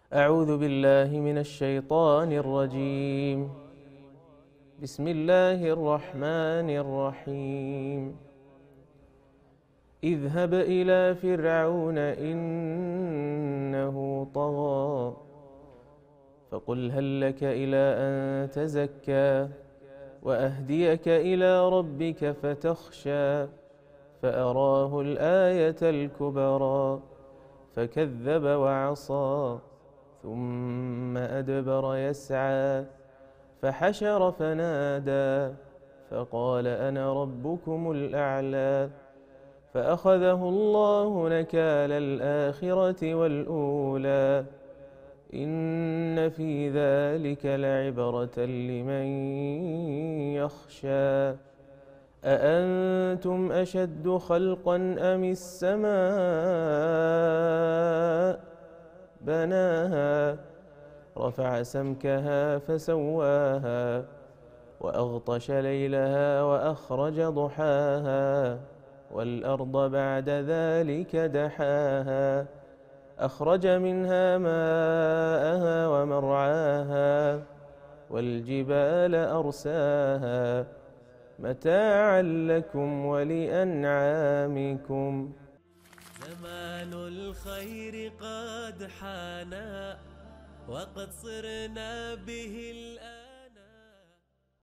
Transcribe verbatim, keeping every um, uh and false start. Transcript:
أعوذ بالله من الشيطان الرجيم. بسم الله الرحمن الرحيم. اذهب إلى فرعون إنه طغى فقل هل لك إلى أن تزكى وأهديك إلى ربك فتخشى فأراه الآية الكبرى فكذب وعصى ثم أدبر يسعى فحشر فنادى فقال أنا ربكم الأعلى فأخذه الله نكال الآخرة والأولى إن في ذلك لعبرة لمن يخشى أأنتم أشد خلقا أم السماء بناها رفع سمكها فسواها وأغطش ليلها وأخرج ضحاها والأرض بعد ذلك دحاها أخرج منها ماءها ومرعاها والجبال أرساها متاعا لكم ولأنعامكم. زمان الخير قد حانا وقد صرنا به الآن.